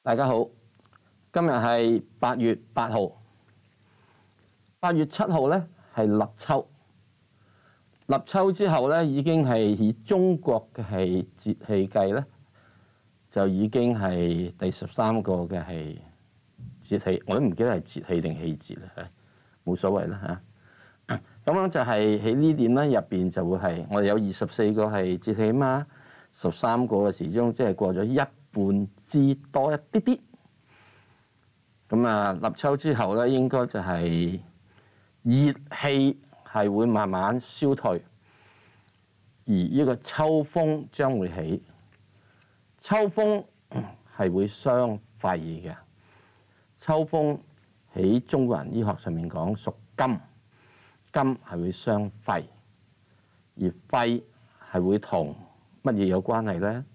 大家好，今日係8月8號。8月7號咧係立秋。立秋之後咧，已經係以中國嘅係節氣計咧，就已經係第13個嘅係節氣。我都唔記得係節氣定氣節啦，冇所謂啦嚇。咁樣就係喺呢點咧入邊就會係我哋有24個係節氣嘛，13個嘅時鐘即係過咗一半之多一啲啲。咁啊，立秋之後咧，應該就係熱氣係會慢慢消退，而呢個秋風將會起。秋風係會傷肺嘅。秋風喺中國人醫學上面講屬金，金係會傷肺，而肺係會同乜嘢有關係咧？